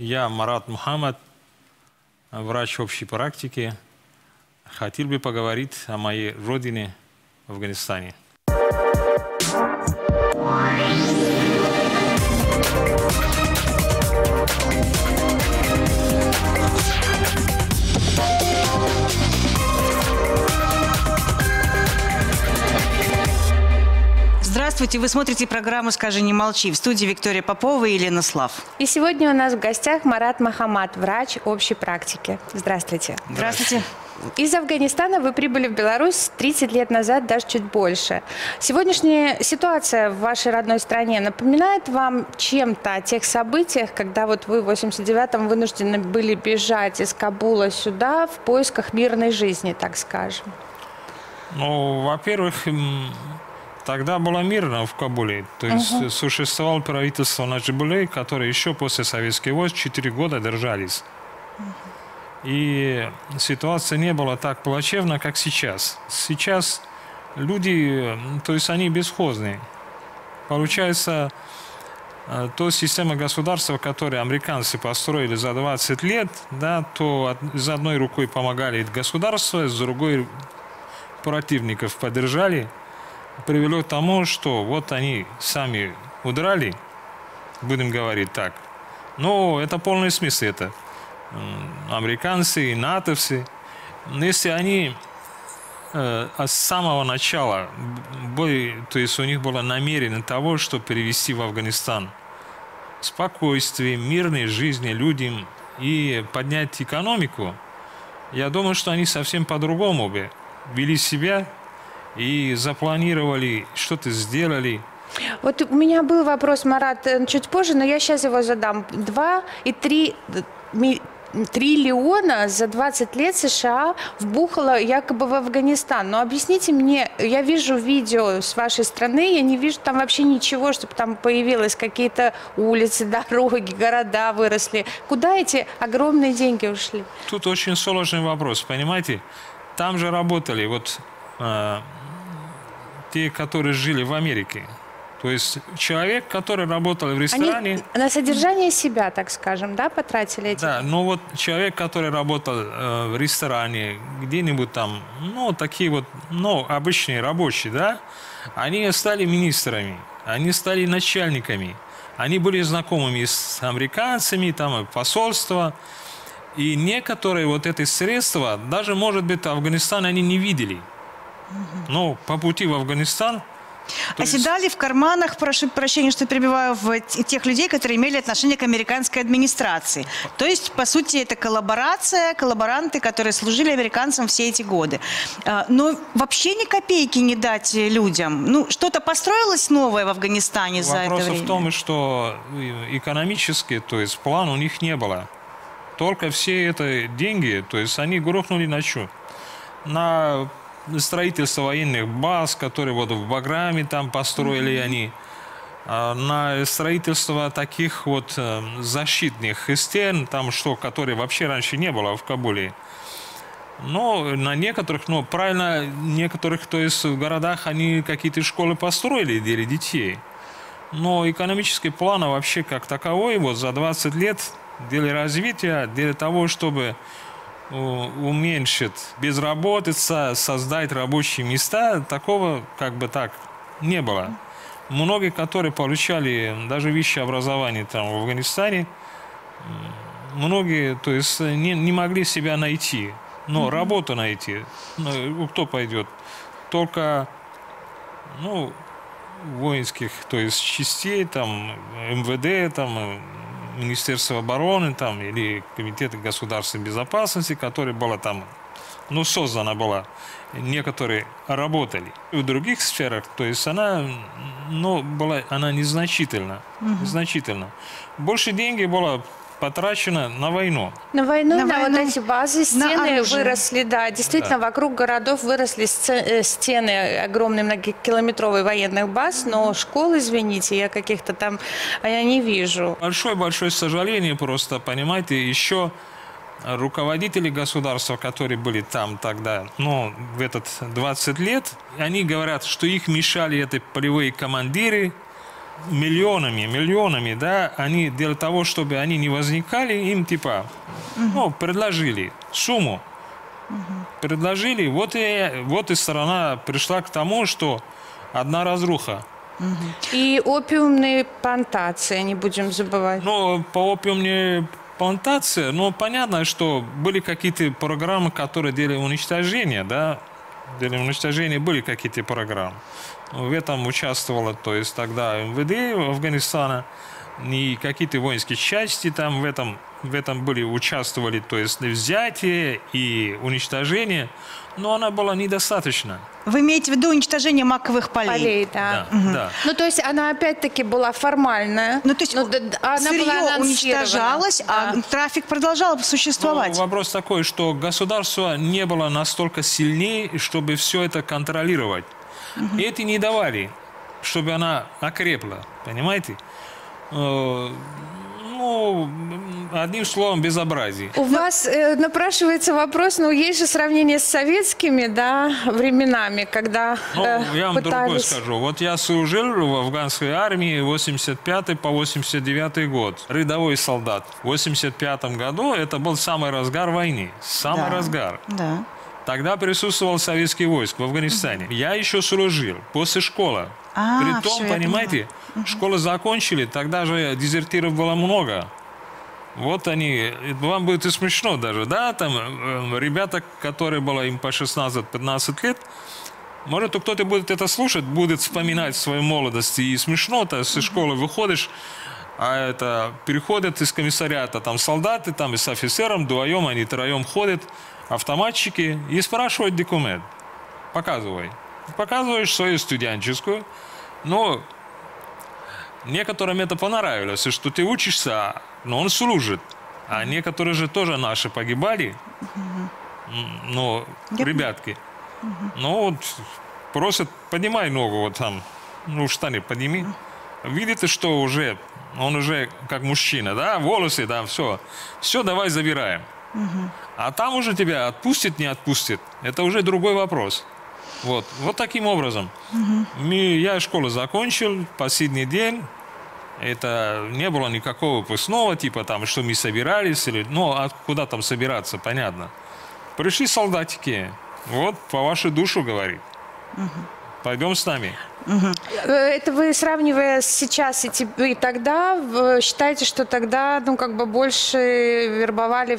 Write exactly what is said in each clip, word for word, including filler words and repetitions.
Я Марат Мухаммад, врач общей практики. Хотел бы поговорить о моей родине, Афганистане. Здравствуйте, вы смотрите программу «Скажи, не молчи». В студии Виктория Попова и Елена Слав. И сегодня у нас в гостях Марат Мухаммад, врач общей практики. Здравствуйте. Здравствуйте. Из Афганистана вы прибыли в Беларусь тридцать лет назад, даже чуть больше. Сегодняшняя ситуация в вашей родной стране напоминает вам чем-то о тех событиях, когда вот вы в восемьдесят девятом вынуждены были бежать из Кабула сюда в поисках мирной жизни, так скажем? Ну, во-первых, тогда было мирно в Кабуле. То есть uh-huh. существовало правительство Наджибулей, которое еще после советских войск четыре года держались. Uh-huh. И ситуация не была так плачевна, как сейчас. Сейчас люди, то есть они бесхозные. Получается, то система государства, которую американцы построили за двадцать лет, да, то с одной рукой помогали государству, с другой противников поддержали, привело к тому, что вот они сами удрали, будем говорить так. Но это полный смысл это. Американцы и натовцы, если они э, с самого начала, были, то есть у них было намерение того, чтобы перевести в Афганистан спокойствие, мирной жизни людям и поднять экономику, я думаю, что они совсем по-другому бы вели себя и запланировали, что-то сделали. Вот у меня был вопрос, Марат, чуть позже, но я сейчас его задам. Два и три триллиона за двадцать лет США вбухало якобы в Афганистан. Но объясните мне, я вижу видео с вашей страны, я не вижу там вообще ничего, чтобы там появилось какие-то улицы, дороги, города выросли. Куда эти огромные деньги ушли? Тут очень сложный вопрос, понимаете? Там же работали вот э, те, которые жили в Америке. То есть человек, который работал в ресторане... Они на содержание себя, так скажем, да, потратили эти? Да, ну вот человек, который работал э, в ресторане, где-нибудь там, ну, такие вот, ну, обычные рабочие, да, они стали министрами, они стали начальниками, они были знакомыми с американцами, там, посольство, и некоторые вот эти средства, даже, может быть, Афганистан они не видели. Но по пути в Афганистан... Оседали есть... в карманах, прошу прощения, что перебиваю, в тех людей, которые имели отношение к американской администрации. То есть, по сути, это коллаборация, коллаборанты, которые служили американцам все эти годы. Но вообще ни копейки не дать людям. Ну, что-то построилось новое в Афганистане за это время? Вопрос в том, что экономически, то есть план у них не было. Только все это деньги, то есть они грохнули на что? На... строительство военных баз, которые вот в Баграме там построили mm-hmm. они, на строительство таких вот защитных стен, там что, которые вообще раньше не было в Кабуле. Но на некоторых, ну правильно, некоторых, то есть в городах они какие-то школы построили для детей. Но экономический план вообще как таковой вот за двадцать лет для развития, для того, чтобы уменьшить безработица, создать рабочие места, такого как бы так не было. Многие, которые получали даже высшее образование там в Афганистане, многие, то есть не, не могли себя найти, но mm-hmm. работу найти, ну, кто пойдет? Только, ну, воинских, то есть частей, там, эм вэ дэ, там, Министерство обороны там, или Комитет государственной безопасности, которое было там, ну, создано было, некоторые работали. И в других сферах, то есть она, ну, была, она незначительна, угу. незначительна. Больше денег было потрачено на войну. На войну, на, на войну, вот эти базы, стены выросли, да, действительно, да. Вокруг городов выросли стены огромные многокилометровые военных баз, но школ, извините, я каких-то там, я не вижу. Большое-большое сожаление просто, понимаете, еще руководители государства, которые были там тогда, ну, в этот двадцать лет, они говорят, что их мешали это полевые командиры, миллионами, миллионами, да, они для того, чтобы они не возникали, им типа, ну, предложили сумму. Предложили, вот и, вот и страна пришла к тому, что одна разруха. И опиумные плантации, не будем забывать. Ну, по опиумной плантации, ну, понятно, что были какие-то программы, которые делали уничтожение, да, для уничтожения были какие-то программы. В этом участвовало, то есть тогда эм вэ дэ Афганистана, и какие-то воинские части там в этом, в этом были, участвовали, то есть взятие и уничтожение, но она была недостаточна. Вы имеете в виду уничтожение маковых полей? Полей, да. Да, угу. Да. Ну, то есть она опять-таки была формальная. Ну, то есть но, да, она сырье была уничтожалось, да. а трафик продолжал существовать. Ну, вопрос такой, что государство не было настолько сильнее, чтобы все это контролировать. Угу. И это не давали, чтобы она окрепла, понимаете? Ну, одним словом, безобразие. У вас э, напрашивается вопрос, ну, есть же сравнение с советскими, да, временами, когда Ну, э, я вам пытались... другое скажу. Вот я служил в афганской армии восемьдесят пятый по восемьдесят девятый год. Рядовой солдат. В восемьдесят пятом году это был самый разгар войны. Самый Да. разгар. Да. Тогда присутствовал советский войск в Афганистане. Я еще служил после школы. А, Притом, всё, я понимаете, школу закончили, тогда же дезертиров было много. Вот они, вам будет и смешно даже, да, там э, ребята, которые было им по шестнадцать-пятнадцать лет, может, кто-то будет это слушать, будет вспоминать свою молодость, и смешно, то со школы выходишь, а это переходят из комиссариата, там солдаты, там и с офицером, вдвоем, они троем ходят, автоматчики, и спрашивают документ. Показывай. Показываешь свою студенческую, но некоторым это понравилось, что ты учишься, но он служит. А некоторые же тоже наши погибали, но ребятки. Ну вот просят, поднимай ногу вот там, ну штаны подними. Видите, что уже, он уже как мужчина, да, волосы, да, все. Все, давай забираем. А там уже тебя отпустит, не отпустит, это уже другой вопрос. Вот, вот таким образом. Угу. Я школу закончил, последний день. Это не было никакого выпускного, типа там, что мы собирались, или, ну, а куда там собираться, понятно. Пришли солдатики, вот, по вашей душу, говорит. Угу. Пойдем с нами. Угу. Это вы, сравнивая сейчас и, и тогда, считаете, что тогда, ну, как бы больше вербовали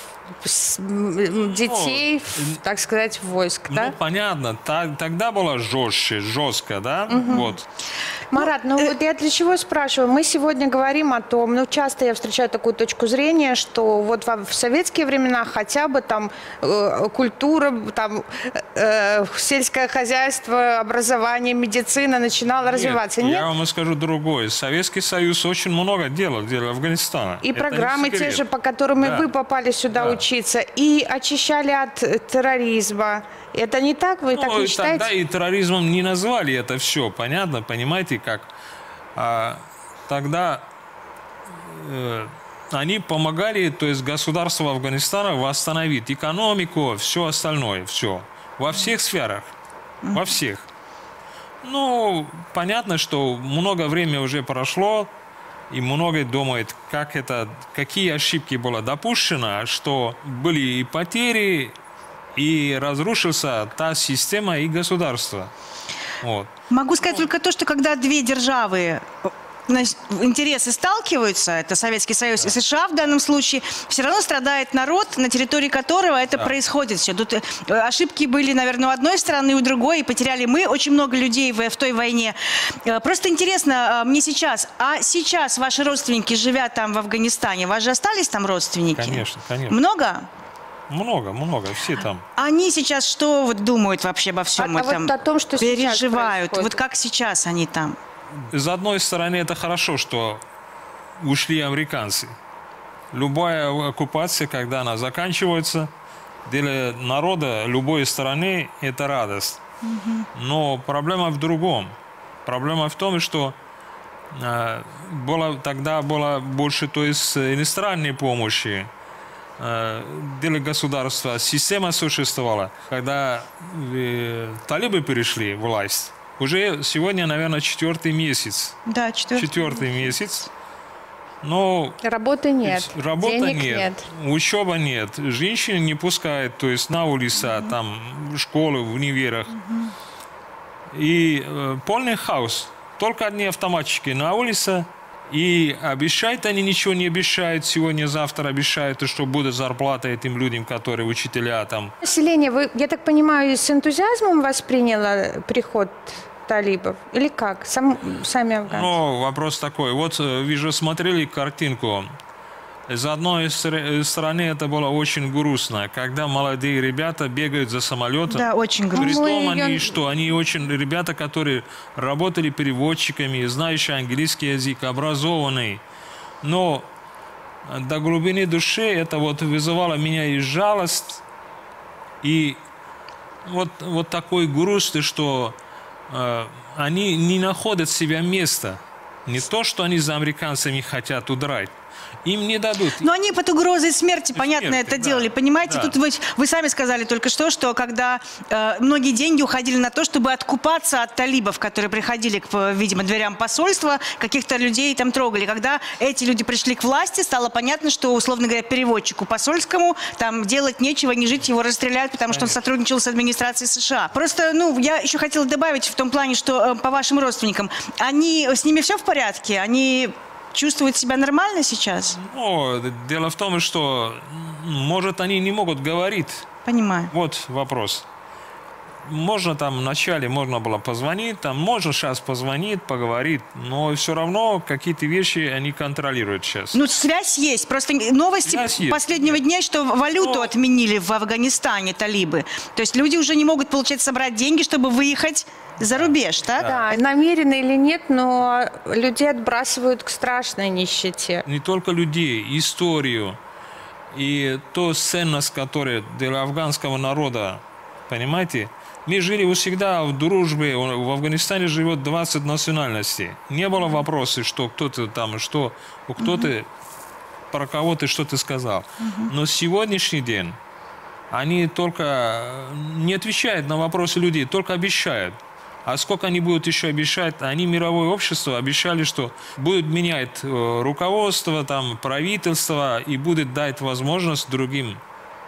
детей, ну, так сказать, войск, да? Ну, понятно. Так, тогда было жестче, жестко, да? Угу. Вот. Марат, ну вот я для чего спрашиваю? Мы сегодня говорим о том, ну часто я встречаю такую точку зрения, что вот в советские времена хотя бы там э, культура, там э, сельское хозяйство, образование, медицина начинала развиваться. Нет, Нет? Я вам скажу другое. Советский Союз очень много делал для Афганистана. И это программы те же, по которым да. вы попали сюда да. учиться, и очищали от терроризма. Это не так? Вы ну, так не считаете? Тогда и терроризмом не назвали это все, понятно, понимаете, как? А, тогда э, они помогали, то есть государству Афганистана восстановить экономику, все остальное, все. Во всех сферах, во всех. Ну, понятно, что много времени уже прошло, и многие думают, как это, какие ошибки было допущено, что были и потери, и разрушился та система и государство. Вот. Могу сказать только то, что когда две державы интересы сталкиваются, это Советский Союз да. и США в данном случае, все равно страдает народ, на территории которого это да. происходит все. Тут ошибки были, наверное, у одной стороны, у другой, и потеряли мы очень много людей в, в той войне. Просто интересно мне сейчас, а сейчас ваши родственники, живя там в Афганистане, у вас же остались там родственники? Конечно, конечно. Много? Много, много, все там. Они сейчас что вот думают вообще обо всем а, этом? А вот о том, что переживают. Вот как сейчас они там? С одной стороны, это хорошо, что ушли американцы. Любая оккупация, когда она заканчивается, для народа любой страны это радость. Угу. Но проблема в другом. Проблема в том, что э, было, тогда было больше, то есть, иностранной помощи для государства. Система существовала. Когда э, талибы перешли в власть, Уже сегодня, наверное, четвертый месяц. Да, четвертый. Четвертый месяц. Но работы нет, работа денег нет, нет, учеба нет, женщины не пускают, то есть на улице, mm-hmm. там, в школы, в универах. Mm-hmm. И э, полный хаос. Только одни автоматчики на улице. И обещают они ничего не обещают. Сегодня, завтра обещают, что будет зарплата этим людям, которые учителя там. Население, вы, я так понимаю, с энтузиазмом восприняло приход талибов? Или как? Сам, сами афганцы? Ну, вопрос такой. Вот вы же смотрели картинку. С одной стороны, это было очень грустно, когда молодые ребята бегают за самолетом. Да, очень грустно. Притом они я... что? Они очень ребята, которые работали переводчиками, знающие английский язык, образованные. Но до глубины души это вот вызывало меня и жалость, и вот, вот такой грусть, что э, они не находят себе места. Не то, что они за американцами хотят удрать. Им не дадут. Но они под угрозой смерти, понятно, смерти, это да, делали. Понимаете, да. тут вы, вы сами сказали только что, что когда э, многие деньги уходили на то, чтобы откупаться от талибов, которые приходили к, видимо, дверям посольства, каких-то людей там трогали. Когда эти люди пришли к власти, стало понятно, что, условно говоря, переводчику посольскому там делать нечего, не жить, его расстреляют, потому что он сотрудничал с администрацией США. Просто, ну, я еще хотела добавить в том плане, что э, по вашим родственникам, они, с ними все в порядке? Они... чувствуют себя нормально сейчас? Ну, дело в том, что, может, они не могут говорить. Понимаю. Вот вопрос. Можно там вначале можно было позвонить, там можно сейчас позвонить, поговорить, но все равно какие-то вещи они контролируют сейчас. Ну, связь есть. Просто новости связь последнего есть. дня, что валюту но... отменили в Афганистане талибы. То есть люди уже не могут, получать, собрать деньги, чтобы выехать за рубеж, так? Да, намеренно или нет, но людей отбрасывают к страшной нищете. Не только людей, историю и ту ценность, которая для афганского народа, понимаете? Мы жили всегда в дружбе, в Афганистане живет двадцать национальностей. Не было вопроса, что кто-то там, что кто-то, uh-huh. про кого ты что-то сказал. Uh-huh. Но сегодняшний день они только не отвечают на вопросы людей, только обещают. А сколько они будут еще обещать? Они, мировое общество, обещали, что будут менять руководство, там, правительство и будет дать возможность другим,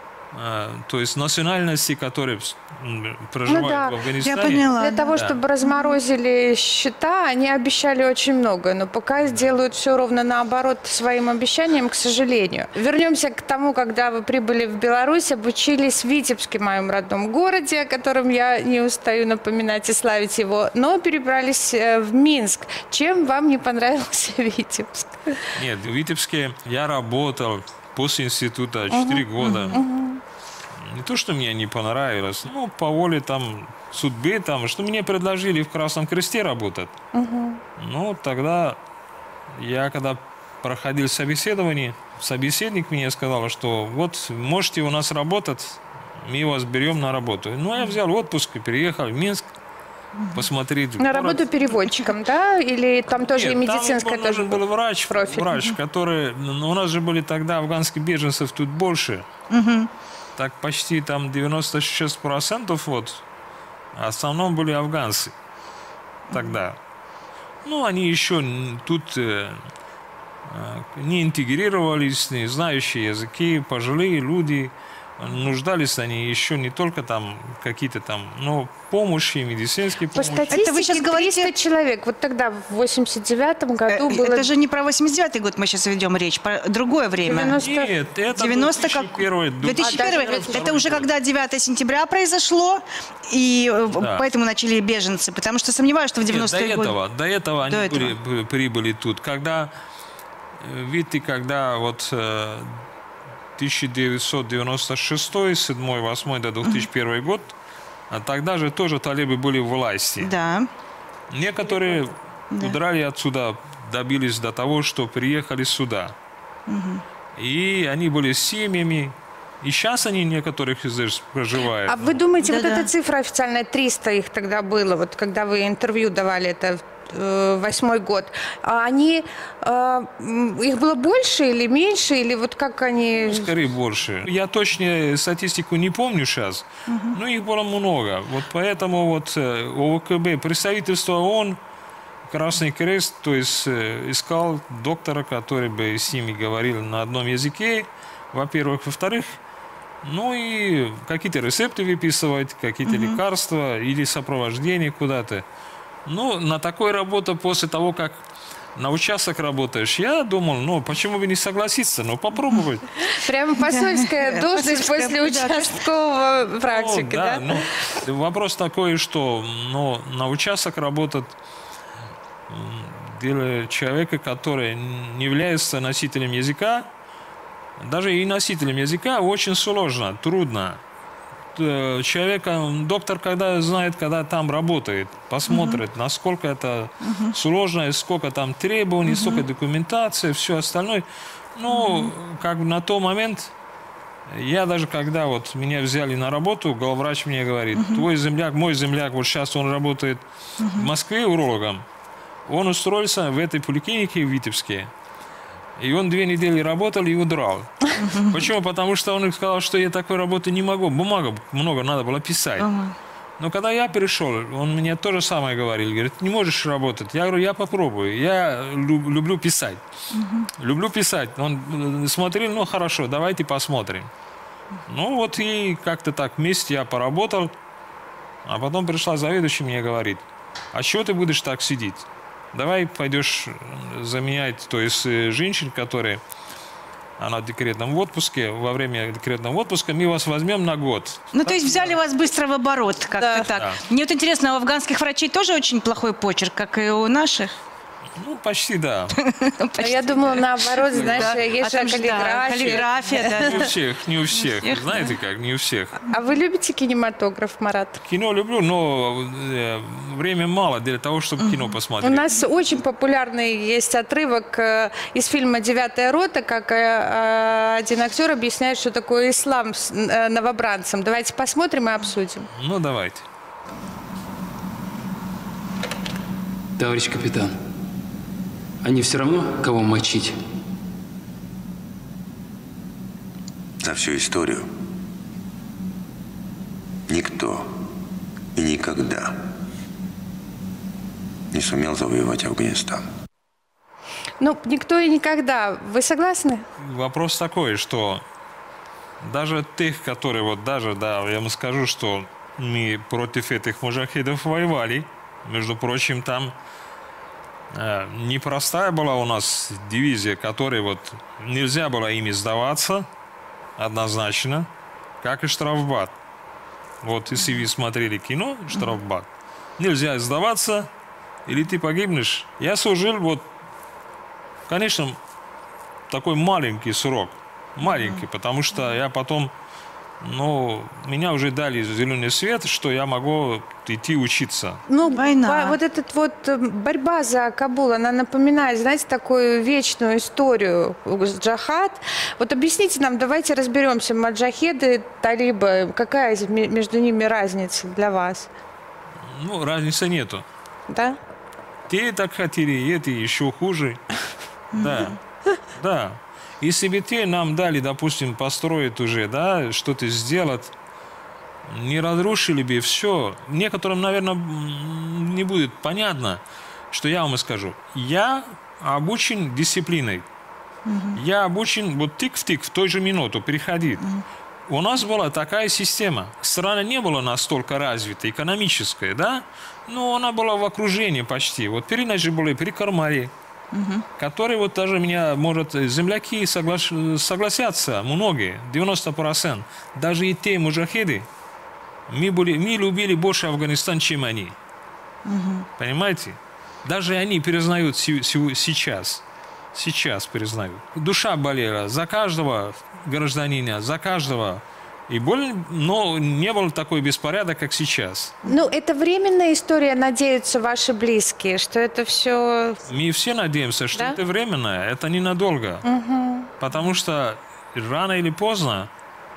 то есть национальности, которые проживают ну, да. в Афганистане. Я поняла. Для того, да. чтобы разморозили счета, они обещали очень много, но пока сделают все ровно наоборот своим обещаниям, к сожалению. Вернемся к тому, когда вы прибыли в Беларусь, обучились в Витебске, моем родном городе, о котором я не устаю напоминать и славить его, но перебрались в Минск. Чем вам не понравился Витебск? Нет, в Витебске я работал после института четыре uh-huh, года. Uh-huh. Не то, что мне не понравилось, но по воле там судьбы, там, что мне предложили в Красном Кресте работать. Uh-huh. Ну, тогда я, когда проходил собеседование, собеседник мне сказал, что вот, можете у нас работать, мы вас берем на работу. Ну, я взял отпуск и переехал в Минск. Посмотреть. На город. работу переводчиком, да? Или там тоже Нет, и медицинская там тоже был врач, профиль? врач, который... У нас же были тогда афганских беженцев тут больше. Угу. Так почти там девяносто шесть процентов вот. В основном были афганцы тогда. Ну, они еще тут э, не интегрировались, не знающие языки, пожилые люди. Нуждались они еще не только там какие-то там, но помощи, медицинские помощи. По статистике это вы сейчас говорите... триста человек. Вот тогда, в восемьдесят девятом году было... Это же не про восемьдесят девятый год мы сейчас ведем речь, про другое время. девяносто... Нет, это девяносто две тысячи первый, две тысячи первый. А, это, это уже когда девятое сентября произошло, и да. поэтому начали беженцы, потому что сомневаюсь, что в девяностые годы... До этого, до этого они до были, этого. прибыли тут. Когда, видите, когда вот... тысяча девятьсот девяносто шестой, седьмой, восьмой до две тысячи первый год, а тогда же тоже талибы были в власти. Да. Некоторые да. удрали отсюда, добились до того, что приехали сюда. Угу. И они были с семьями. И сейчас они некоторых здесь проживают. А вы думаете, да, вот да. эта цифра официальная, триста их тогда было, вот когда вы интервью давали, это восьмой год, а они, э, их было больше или меньше, или вот как они... Скорее больше. Я точно статистику не помню сейчас, угу. но их было много. Вот поэтому вот ОВКБ, представительство ООН, Красный Крест, то есть искал доктора, который бы с ними говорил на одном языке, во-первых. Во-вторых, ну и какие-то рецепты выписывать, какие-то угу. лекарства или сопровождение куда-то. Ну, на такой работе после того, как на участок работаешь, я думал, ну, почему бы не согласиться, ну, попробовать. Прямо посольская должность после участкового практики, да? Да, ну, вопрос такой, что, ну, на участок работать для человека, который не является носителем языка, даже и носителем языка очень сложно, трудно. Человека, доктор, когда знает, когда там работает, посмотрит, uh-huh. насколько это uh-huh. сложно, сколько там требований, uh-huh. сколько документации, все остальное. Ну, uh-huh. как бы на тот момент, я даже когда вот меня взяли на работу, главврач мне говорит, uh-huh. твой земляк, мой земляк, вот сейчас он работает uh-huh. в Москве урологом, он устроился в этой поликлинике в Витебске. И он две недели работал и удрал. Uh-huh. Почему? Потому что он сказал, что я такой работы не могу. Бумага много надо было писать. Uh-huh. Но когда я перешел, он мне то же самое говорил. Говорит, не можешь работать. Я говорю, я попробую. Я люб, люблю писать. Uh-huh. Люблю писать. Он смотрел, ну хорошо, давайте посмотрим. Uh-huh. Ну вот и как-то так вместе я поработал. А потом пришла заведующая и мне говорит, а чего ты будешь так сидеть? Давай пойдешь заменять, то есть женщин, которые, она в декретном отпуске, во время декретного отпуска мы вас возьмем на год. Ну, так, то есть взяли да. вас быстро в оборот, как-то да. так. Да. Мне вот интересно, у афганских врачей тоже очень плохой почерк, как и у наших? Ну, почти да. Почти, я думала, да. наоборот, знаешь, да. есть а же каллиграфия. Каллиграфия, да. Не у всех, не у всех. Знаете как, не у всех. А вы любите кинематограф, Марат? Кино люблю, но э, время мало для того, чтобы uh-huh. кино посмотреть. У нас очень популярный есть отрывок э, из фильма «Девятая рота», как э, один актер объясняет, что такое ислам с э, новобранцем. Давайте посмотрим и обсудим. Ну, давайте. Товарищ капитан, они все равно кого мочить? За всю историю никто и никогда не сумел завоевать Афганистан. Ну, никто и никогда. Вы согласны? Вопрос такой, что даже тех, которые вот даже, да, я вам скажу, что мы против этих муджахидов воевали, между прочим, там непростая была у нас дивизия, которой вот нельзя было ими сдаваться однозначно, как и штрафбат. Вот если вы смотрели кино «Штрафбат», нельзя сдаваться, или ты погибнешь. Я служил вот, конечно, такой маленький срок, маленький, потому что я потом, ну, меня уже дали зеленый свет, что я могу идти учиться. Ну, война. Вот эта вот борьба за Кабул, она напоминает, знаете, такую вечную историю джихад. Вот объясните нам, давайте разберемся, маджахеды, талибы, какая между ними разница для вас? Ну, разницы нету. Да? Те так хотели, эти еще хуже. Да, да. Если бы те нам дали, допустим, построить уже, да, что-то сделать, не разрушили бы все. Некоторым, наверное, не будет понятно, что я вам скажу. Я обучен дисциплиной. Uh-huh. Я обучен вот тик-в-тик в той же минуту переходить. Uh-huh. У нас была такая система. Страна не была настолько развита, экономическая, да, но она была в окружении почти. Вот переночи были при Кармаре. Uh-huh. Которые вот даже меня, может, земляки соглас... согласятся, многие, девяносто процентов. Даже и те муджахиды, мы, были, мы любили больше Афганистан, чем они. Uh-huh. Понимаете? Даже они признают сейчас. Сейчас признают. Душа болела за каждого гражданина, за каждого. И более, но не был такой беспорядок, как сейчас. Ну, это временная история, надеются ваши близкие, что это все... Мы все надеемся, что да? это временное, это ненадолго. Угу. Потому что рано или поздно,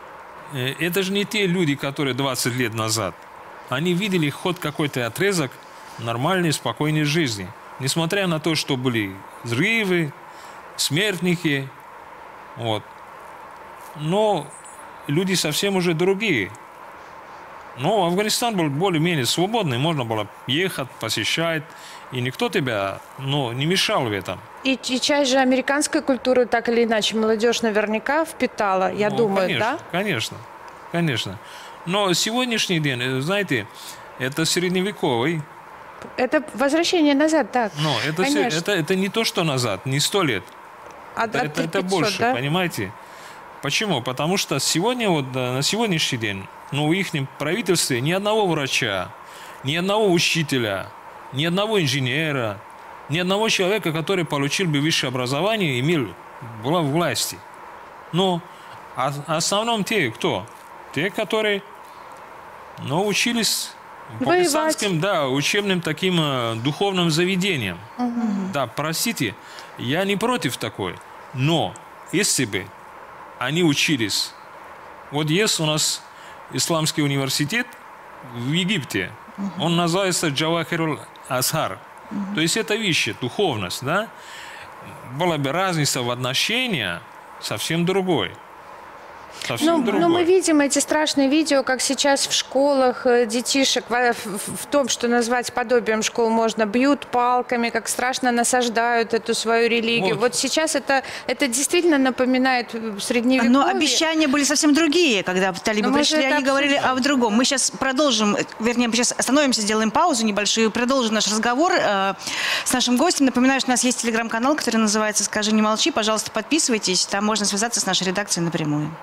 это же не те люди, которые двадцать лет назад. Они видели хоть какой-то отрезок нормальной, спокойной жизни. Несмотря на то, что были взрывы, смертники, вот. Но люди совсем уже другие. Но Афганистан был более-менее свободный, можно было ехать, посещать, и никто тебя, ну, не мешал в этом. И, и часть же американской культуры, так или иначе, молодежь наверняка впитала, я Ну, думаю, конечно, да? Конечно, конечно. Но сегодняшний день, знаете, это средневековый. Это возвращение назад, так. Но это, все, Конечно. это, это не то, что назад, не сто лет. А- Это, а это, это пятьсот, больше, да? понимаете? Почему? Потому что сегодня, вот на сегодняшний день, ну, в их правительстве ни одного врача, ни одного учителя, ни одного инженера, ни одного человека, который получил бы высшее образование, имел, была в власти. Но а, в основном те, кто? Те, которые, ну, учились по Воевать. писанским, да, учебным таким э, духовным заведениям. Да, простите, я не против такой. Но если бы они учились, вот есть у нас исламский университет в Египте, он называется Джавахируль Азхар. То есть это вещи, духовность, да? Была бы разница в отношении совсем другой. Совсем Ну, другой. но мы видим эти страшные видео, как сейчас в школах э, детишек, в, в- в том, что назвать подобием школ можно, бьют палками, как страшно насаждают эту свою религию. Вот, Вот. сейчас это, это действительно напоминает средневековье. Но обещания были совсем другие, когда талибы Но мы же пришли, это они говорили обсуждаем. о другом. Мы сейчас продолжим, вернее, мы сейчас остановимся, сделаем паузу небольшую, продолжим наш разговор э, с нашим гостем. Напоминаю, что у нас есть телеграм-канал, который называется «Скажи, не молчи». Пожалуйста, подписывайтесь, там можно связаться с нашей редакцией напрямую.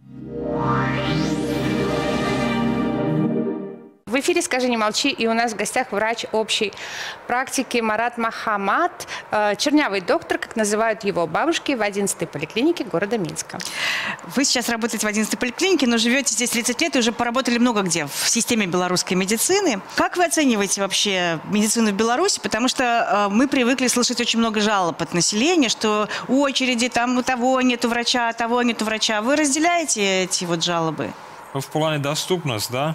В эфире «Скажи, не молчи», и у нас в гостях врач общей практики Марат Махамад, э, чернявый доктор, как называют его бабушки, в одиннадцатой поликлинике города Минска. Вы сейчас работаете в одиннадцатой поликлинике, но живете здесь тридцать лет и уже поработали много где в системе белорусской медицины. Как вы оцениваете вообще медицину в Беларуси? Потому что э, мы привыкли слышать очень много жалоб от населения, что очереди, там у того нету врача, того нету врача. Вы разделяете эти вот жалобы? В плане доступности, да,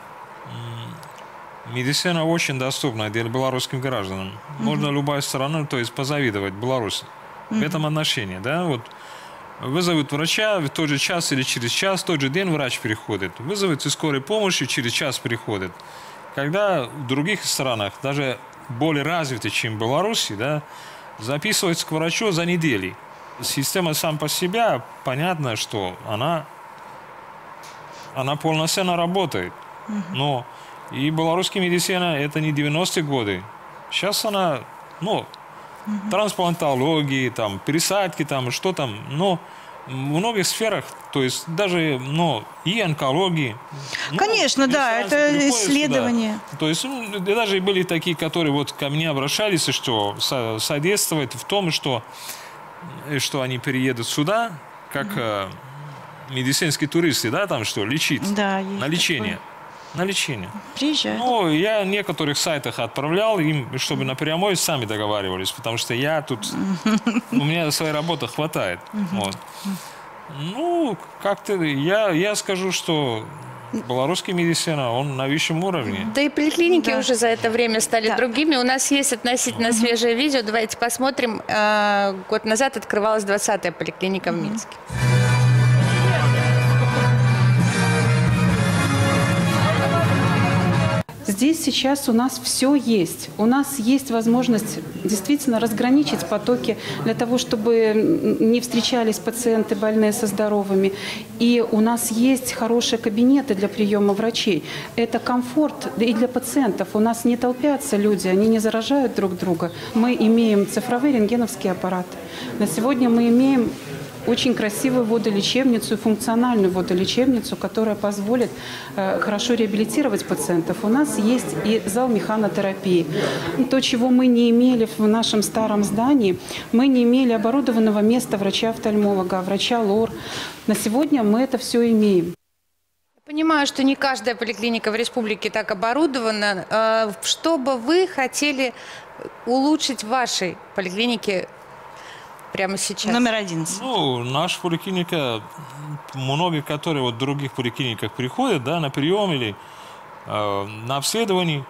медицина очень доступна для белорусских граждан. Можно любая страна, то есть позавидовать Беларуси в этом отношении, да, вот вызовут врача в тот же час или через час, в тот же день врач приходит, вызовут из скорой помощи, через час приходит. Когда в других странах, даже более развитых, чем в Беларуси, да, записываются к врачу за неделю. Система сам по себе, понятно, что она, она полноценно работает. Но и белорусская медицина это не девяностые годы. Сейчас она, ну, трансплантологии, там, пересадки, там, что там, но в многих сферах, то есть даже, ну, и онкологии. ну, Конечно, да, если это приходят исследования. сюда, то есть ну, даже были такие, которые вот ко мне обращались, что со- содействует в том, что, э, что они переедут сюда, как э, медицинские туристы, да, там что, лечить, Да, есть на лечение. такое. На лечение. Приезжают. Ну, я в некоторых сайтах отправлял им, чтобы напрямую сами договаривались, потому что я тут, у меня своей работы хватает. Вот. Ну, как-то я, я скажу, что белорусский медицина, он на высшем уровне. Да и поликлиники Да. уже за это время стали Да. другими. У нас есть относительно свежее видео. Давайте посмотрим. Э, Год назад открывалась двадцатая поликлиника в Минске. Здесь сейчас у нас все есть. У нас есть возможность действительно разграничить потоки для того, чтобы не встречались пациенты больные со здоровыми. И у нас есть хорошие кабинеты для приема врачей. Это комфорт и для пациентов. У нас не толпятся люди, они не заражают друг друга. Мы имеем цифровые рентгеновские аппараты. На сегодня мы имеем очень красивую водолечебницу и функциональную водолечебницу, которая позволит э, хорошо реабилитировать пациентов. У нас есть и зал механотерапии. То, чего мы не имели в нашем старом здании, мы не имели оборудованного места врача-офтальмолога, врача-лор. На сегодня мы это все имеем. Понимаю, что не каждая поликлиника в республике так оборудована. Э, Что бы вы хотели улучшить в вашей поликлинике прямо сейчас? Номер одиннадцать. Ну, наша поликлиника, многие, которые вот в других поликлиниках приходят, да, на прием или э, на обследование,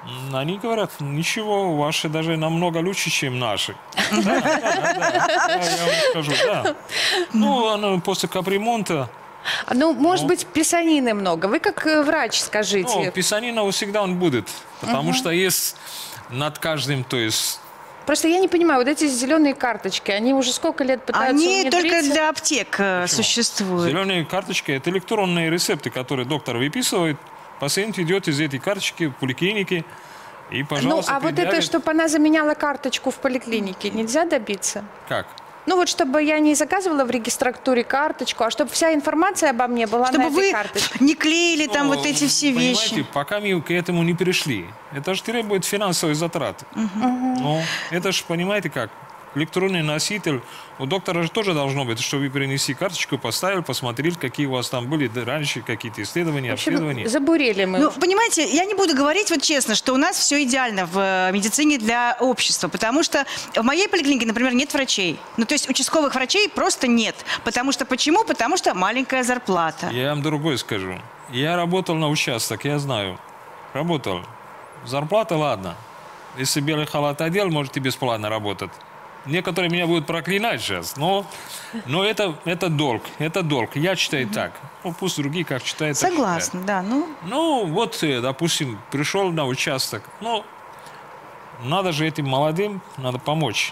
Они говорят, ничего, ваши даже намного лучше, чем наши. Да, да, да, да, я вам скажу, да. Ну, оно после капремонта. Ну, может быть, писанины много. Вы как э, врач скажите. Ну, писанина всегда он будет, потому что есть над каждым, то есть... Просто я не понимаю, вот эти зеленые карточки, они уже сколько лет пытаются Они внедриться? только для аптек э, существуют. Зеленые карточки – это электронные рецепты, которые доктор выписывает. Пациент идет из этой карточки в поликлинике и, Ну, пожалуйста, а вот это, предъявит. чтобы она заменяла карточку в поликлинике, нельзя добиться? Как? Ну вот, чтобы я не заказывала в регистратуре карточку, а чтобы вся информация обо мне была Чтобы на этой вы карточке. не клеили там Ну, вот эти все понимаете, вещи. пока мы к этому не пришли. Это же требует финансовые затраты. Ну, это же, понимаете как, электронный носитель. У доктора же тоже должно быть, что вы принесли карточку, поставили, посмотрели, какие у вас там были раньше какие-то исследования, В общем, обследования. забурели мы. Ну, понимаете, я не буду говорить вот честно, что у нас все идеально в э, медицине для общества, потому что в моей поликлинике, например, нет врачей. Ну, то есть участковых врачей просто нет. Потому что почему? Потому что маленькая зарплата. Я вам другое скажу. Я работал на участок, я знаю. Работал. Зарплата, ладно. Если белый халат одел, можете бесплатно работать. Некоторые меня будут проклинать сейчас, но, но это, это долг, это долг. Я считаю так. Ну, пусть другие как считают, так Согласна, да. Ну, считают. Ну, вот, э, допустим, пришел на участок. Ну, надо же этим молодым, надо помочь.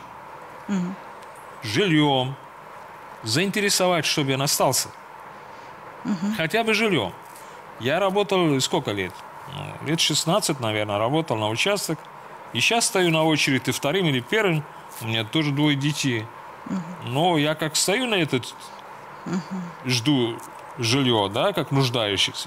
Жильем. Заинтересовать, чтобы он остался. Хотя бы жильем. Я работал сколько лет? Ну, лет шестнадцать, наверное, работал на участок. И сейчас стою на очереди вторым или первым. У меня тоже двое детей. Но я как стою на этот, жду жилье, да, как нуждающихся.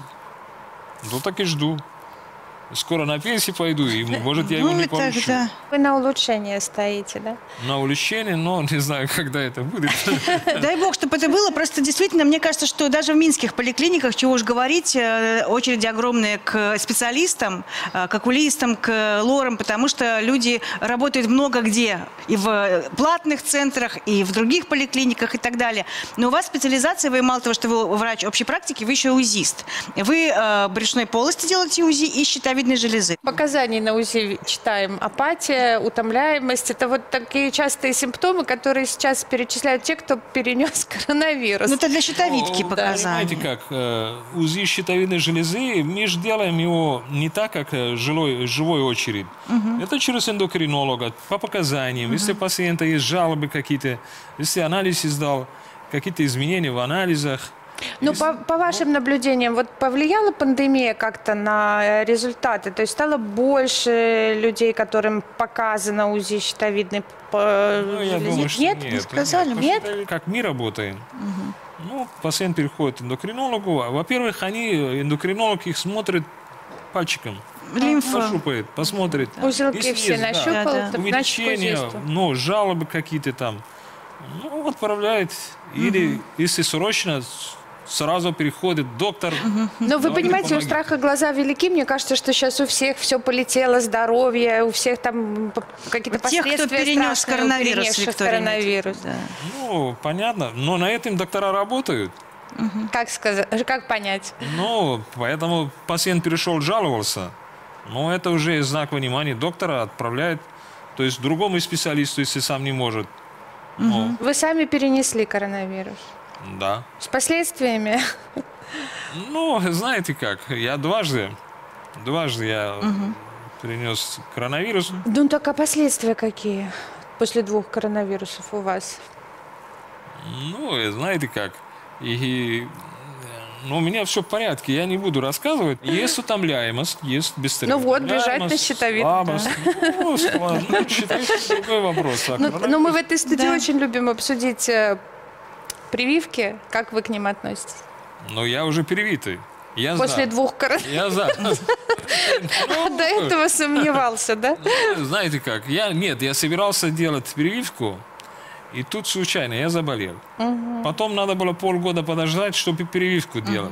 Ну, так и жду. Скоро на пенсию пойду, и, может, я его ну не и получу. тогда. Вы на улучшение стоите, да? На улучшение, но не знаю, когда это будет. Дай бог, чтобы это было. Просто действительно, мне кажется, что даже в минских поликлиниках, чего уж говорить, э, очереди огромные к специалистам, э, к окулистам, к лорам, потому что люди работают много где. И в платных центрах, и в других поликлиниках, и так далее. Но у вас специализация, вы мало того, что вы врач общей практики, вы еще УЗИст. Вы э, брюшной полости делаете УЗИ и щитовидной железы. Показаний на УЗИ читаем. Апатия, утомляемость. Это вот такие частые симптомы, которые сейчас перечисляют те, кто перенес коронавирус. Ну, это для щитовидки Ну, показания. Понимаете как, э, УЗИ щитовидной железы, мы же делаем его не так, как э, жилой, живой очередь. Это через эндокринолога, по показаниям. Если у пациента есть жалобы какие-то, если анализ издал, какие-то изменения в анализах. Ну, по, по вашим наблюдениям, вот повлияла пандемия как-то на результаты? То есть стало больше людей, которым показано УЗИ щитовидной по- Ну, я железы? думаю, что Нет? нет. сказали? Потому Нет? что Как мы работаем. Ну, пациент переходит к эндокринологу. Во-первых, они, эндокринолог их смотрит пальчиком. Лимфа. Пошупает, посмотрит. Узелки Если все есть, да, нащупал, Да, да. так значит увеличение, УЗИсту. ну, жалобы какие-то там. Ну, отправляет. Или, если срочно, сразу переходит доктор. Но вы Давайте понимаете, у помоги. страха глаза велики. Мне кажется, что сейчас у всех все полетело, здоровье, у всех там п- какие-то Тех, кто последствия перенес страшные у коронавирус, перенесших Виктория имеет в виду, коронавирус. да. Ну, понятно. Но на этом доктора работают. Как сказать, как понять? Ну, поэтому пациент перешел, жаловался. Но это уже знак внимания доктора, отправляет, то есть другому специалисту, если сам не может. Ну, Вы сами перенесли коронавирус. да. С последствиями? Ну, знаете как, я дважды, дважды я перенес коронавирус. Ну так а последствия какие после двух коронавирусов у вас? Ну, и знаете как, и, ну, у меня все в порядке, я не буду рассказывать. Есть утомляемость, есть быстрее. Ну вот, бежать на щитовидку, Слабость. Ну, слабость. Ну, щитовидка — другой вопрос. А Ну, коронавирус- но мы в этой студии Да. очень любим обсудить э, прививки. Как вы к ним относитесь? Ну, я уже перевитый. Я После за. двух коронавирусов. Я за. А до этого сомневался, да? Ну, знаете как, я, нет, я собирался делать прививку, и тут случайно я заболел. Потом надо было полгода подождать, чтобы прививку делать.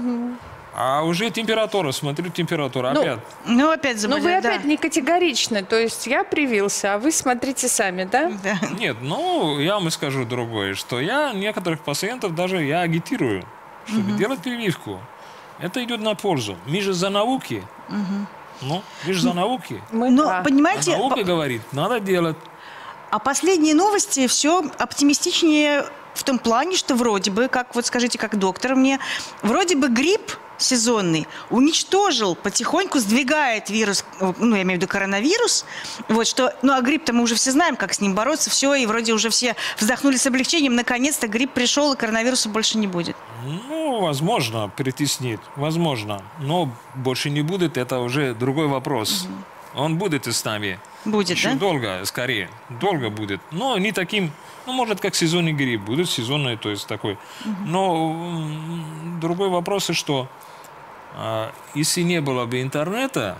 А уже температура, смотрю, температура Ну, опять. Ну, опять Но заболел, вы да. опять не категоричны. То есть я привился, а вы смотрите сами, да? Да. Нет, ну, я вам скажу другое, что я некоторых пациентов даже я агитирую, чтобы делать прививку. Это идет на пользу. Мы же за науки. Ну, вы же за науки. Мы Но, да. понимаете, А наука по- говорит, надо делать. а последние новости все оптимистичнее в том плане, что вроде бы, как вот скажите, как доктор мне, вроде бы грипп сезонный уничтожил, потихоньку сдвигает вирус, ну, я имею в виду коронавирус, вот что, ну, а грипп-то мы уже все знаем, как с ним бороться, все, и вроде уже все вздохнули с облегчением, наконец-то грипп пришел, и коронавируса больше не будет. Ну, возможно, притеснит, возможно. Но больше не будет, это уже другой вопрос. Он будет и с нами. Будет, Еще да? долго, скорее. Долго будет. Но не таким, ну, может, как сезонный грипп. Будет сезонный, то есть такой. Но м, другой вопрос, что а, если не было бы интернета,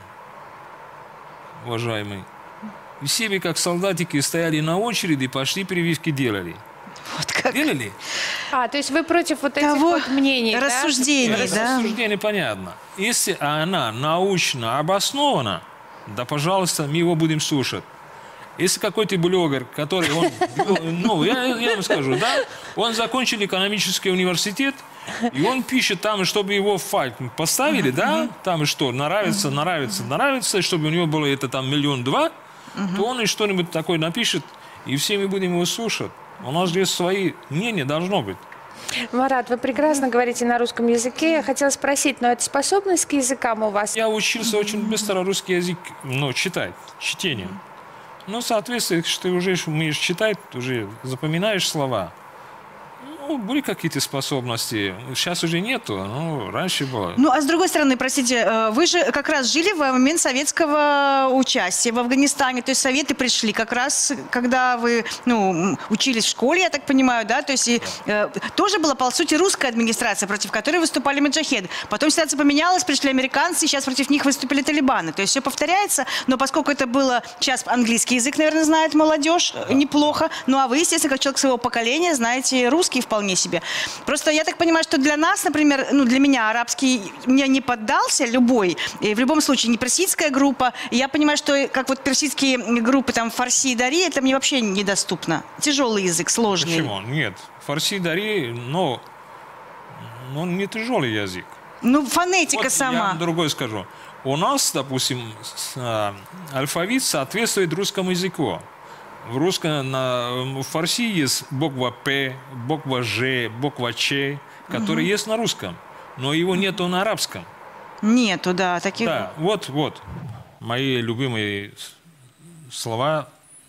уважаемый, все бы как солдатики стояли на очереди, пошли прививки делали. Вот как. Делали? А, то есть вы против вот этих Того вот мнений, да? рассуждений, Это да? рассуждение понятно. Если она научно обоснована, да, пожалуйста, мы его будем слушать. Если какой-то блогер, который, он, ну, я, я вам скажу, да, он закончил экономический университет, и он пишет там, чтобы его в файл поставили, да, там что, нравится, нравится, нравится, чтобы у него было это там миллион-два, то он и что-нибудь такое напишет, и все мы будем его слушать. У нас здесь свои мнения должно быть. Марат, вы прекрасно говорите на русском языке. Я хотела спросить, но это способность к языкам у вас? Я учился очень быстро русский язык, ну, читать, чтение. Ну, соответственно, что ты уже умеешь читать, уже запоминаешь слова. Ну, были какие-то способности. Сейчас уже нету, ну, раньше было. Ну, а с другой стороны, простите, э, вы же как раз жили в момент советского участия в Афганистане, то есть советы пришли как раз, когда вы, ну, учились в школе, я так понимаю, да, то есть и, э, тоже была, по сути, русская администрация, против которой выступали маджахеды. Потом ситуация поменялась, пришли американцы, и сейчас против них выступили талибаны. То есть все повторяется, но поскольку это было, сейчас английский язык, наверное, знает молодежь, да, неплохо, ну, а вы, естественно, как человек своего поколения, знаете русский вполне себе. Просто я так понимаю, что для нас, например, ну, для меня арабский мне не поддался любой, и в любом случае не персидская группа. И я понимаю, что как вот персидские группы, там, фарси и дари, это мне вообще недоступно. Тяжелый язык, сложный. Почему? Нет. Фарси, дари, но, но не тяжелый язык. Ну, фонетика Вот сама. я вам другое скажу. У нас, допустим, с- а, алфавит соответствует русскому языку. В русском, на, в фарси есть буква П, буква Ж, буква Ч, которые есть на русском, но его нету на арабском. Нету, да, таких. Да, вот, вот. Мои любимые с- слова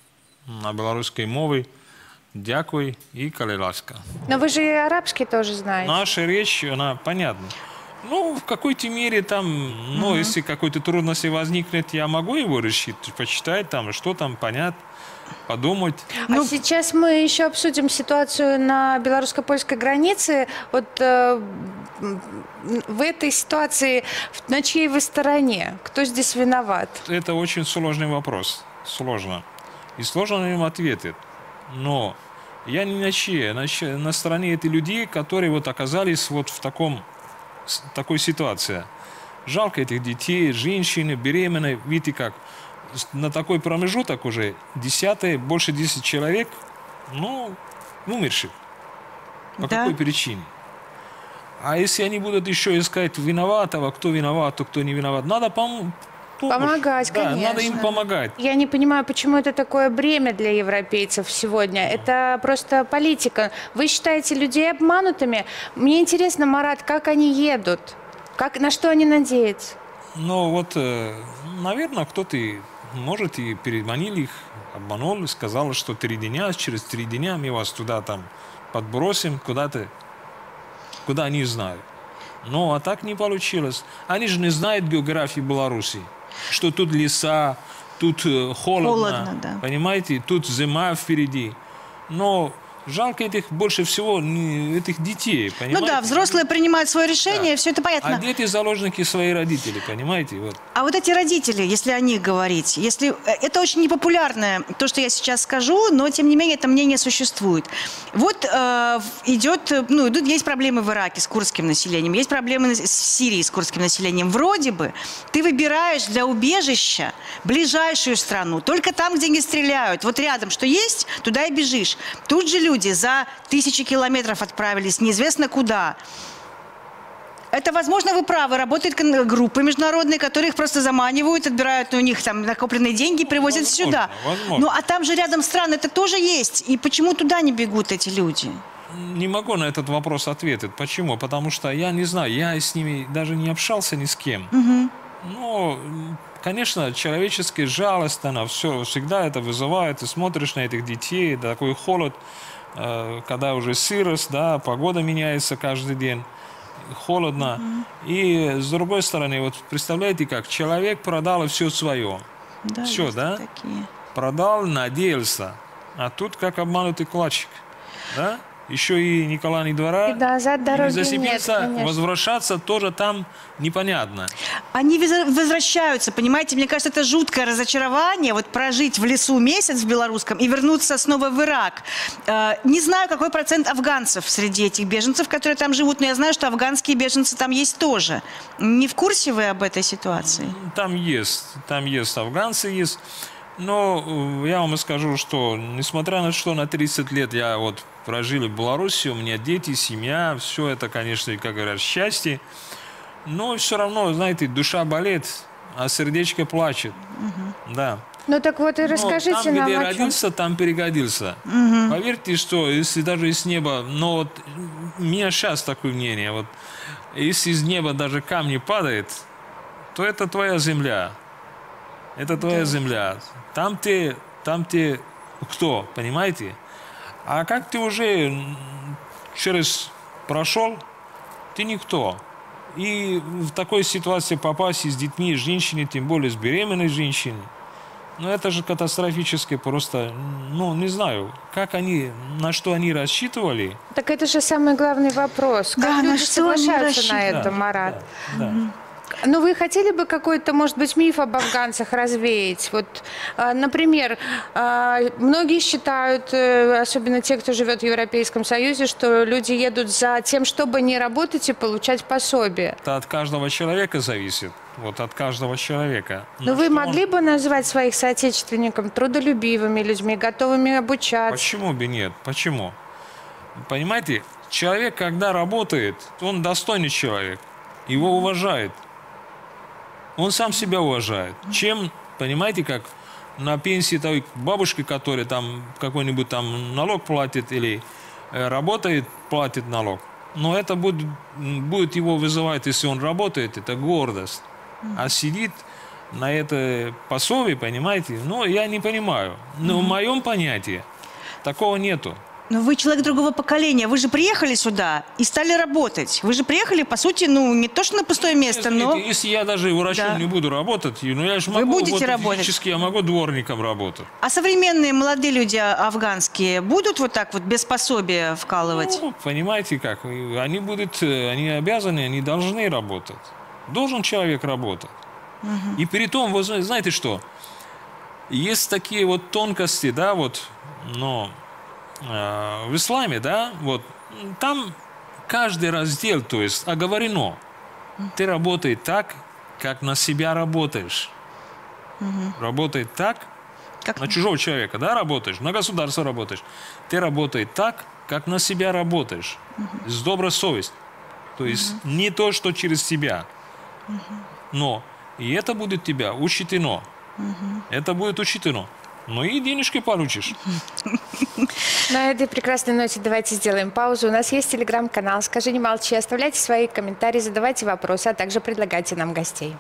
на белорусской мове «дякуй» и «калеласка». Но вы же и арабский тоже знаете. Наша речь, она понятна. Ну, в какой-то мере там, ну, если какой-то трудности возникнет, я могу его решить, почитать там, что там, понять, подумать. А сейчас мы еще обсудим ситуацию на белорусско-польской границе. Вот э, м, в этой ситуации на чьей вы стороне? Кто здесь виноват? Это очень сложный вопрос. Сложно. И сложно на него ответить. Но я не на чьей, на, чьей- на стороне этих людей, которые вот оказались вот в таком, с- такой ситуации. Жалко этих детей, женщины, беременные. Видите как, с- на такой промежуток уже десятый, больше десяти человек, ну, умерших. По Да. какой причине? А если они будут еще искать виноватого, кто виноват, а кто не виноват, надо пом- помощь. Помогать, Да, надо им конечно. помогать. Я не понимаю, почему это такое бремя для европейцев сегодня. Это просто политика. Вы считаете людей обманутыми? Мне интересно, Марат, как они едут? Как, на что они надеются? Ну вот, э, наверное, кто-то, и, может, и переманил их, обманул, сказал, что три дня, через три дня мы вас туда там подбросим, куда-то, куда они знают. Ну, а так не получилось. Они же не знают географии Беларуси, что тут леса, тут э, холодно, Холодно, да. понимаете, тут зима впереди. Но жалко этих больше всего не- этих детей, понимаете? Ну да, взрослые принимают свое решение, Да. все это понятно. А дети заложники своих родителей, понимаете? Вот. А вот эти родители, если о них говорить, если э, это очень непопулярное, то, что я сейчас скажу, но тем не менее это мнение существует. Вот э, в- идет, э, ну, идут, есть проблемы в Ираке с курдским населением, есть проблемы с- в Сирии с курдским населением. Вроде бы ты выбираешь для убежища ближайшую страну, только там, где не стреляют. Вот рядом что есть, туда и бежишь. Тут же люди за тысячи километров отправились неизвестно куда. Это, возможно, вы правы. Работают кон- группы международные, которые их просто заманивают, отбирают у них там накопленные деньги, привозят возможно, сюда. возможно. Ну, а там же рядом страны это тоже есть. И почему туда не бегут эти люди? Не могу на этот вопрос ответить. Почему? Потому что я не знаю, я с ними даже не общался ни с кем. Угу. Но, конечно, человеческая жалость, она все, всегда это вызывает. Ты смотришь на этих детей, такой холод, э, когда уже сырость, да, погода меняется каждый день, холодно. Mm-hmm. И с другой стороны, вот представляете, как человек продал все свое. Да, все, да? Такие. Продал, надеялся. А тут как обманутый кулачик, да? Еще и Никола ни двора, И назад дороги и засиделся, нет, конечно. возвращаться тоже там непонятно. Они вез- возвращаются, понимаете? Мне кажется, это жуткое разочарование, вот прожить в лесу месяц в белорусском и вернуться снова в Ирак. Э, не знаю, какой процент афганцев среди этих беженцев, которые там живут, но я знаю, что афганские беженцы там есть тоже. Не в курсе вы об этой ситуации? Там есть, там есть афганцы, есть. Но я вам скажу, что несмотря на что на тридцать лет я вот прожил в Беларуси, у меня дети, семья, все это, конечно, как говорят, счастье. Но все равно, знаете, душа болит, а сердечко плачет. Угу. Да. Ну так вот и расскажите но там, нам где о чем. родился, там перегодился. Угу. Поверьте, что если даже из неба, но вот у меня сейчас такое мнение, вот если из неба даже камни падает, то это твоя земля. Это твоя да. земля. Там ты, там ты кто, понимаете? А как ты уже через прошел, ты никто. И в такой ситуации попасть с детьми, с женщиной, тем более с беременной женщиной, ну это же катастрофически просто, ну не знаю, как они, на что они рассчитывали. Так это же самый главный вопрос. Как да, люди на что они соглашаются на это, да, Марат? Да, да. Ну, вы хотели бы какой-то, может быть, миф об афганцах развеять? Вот, например, многие считают, особенно те, кто живет в Европейском Союзе, что люди едут за тем, чтобы не работать и получать пособие. Это от каждого человека зависит. Вот от каждого человека. Но вы могли бы назвать своих соотечественников трудолюбивыми людьми, готовыми обучаться? Почему бы нет? Почему? Понимаете, человек, когда работает, он достойный человек. Его уважают. Он сам себя уважает. Чем, понимаете, как на пенсии той бабушки, которая там какой-нибудь там налог платит или э, работает, платит налог. Но это будет, будет его вызывать, если он работает, это гордость. А сидит на это пособие, понимаете? Ну, я не понимаю. Но в моем понятии такого нету. Но вы человек другого поколения. Вы же приехали сюда и стали работать. Вы же приехали, по сути, ну, не то что на пустое место, если, но... Если я даже врачом да. не буду работать, ну, я же Вы могу, будете вот, работать. физически я могу дворником работать. А современные молодые люди афганские будут вот так вот без пособия вкалывать? Ну, понимаете как, они будут, они обязаны, они должны работать. Должен человек работать. Угу. И при том, вы знаете что, есть такие вот тонкости, да, вот, но... в исламе, да, вот, там каждый раздел, то есть, оговорено. Ты работай так, как на себя работаешь. Угу. Работай так, как на чужого человека, да, работаешь, на государство работаешь. Ты работай так, как на себя работаешь. Угу. С доброй совестью. То есть, угу. не то, что через себя. Угу. Но, и это будет тебя учтено. Угу. Это будет учтено. Ну и денежки получишь. На этой прекрасной ноте давайте сделаем паузу. У нас есть телеграм-канал «Скажи, не молчи». Оставляйте свои комментарии, задавайте вопросы, а также предлагайте нам гостей.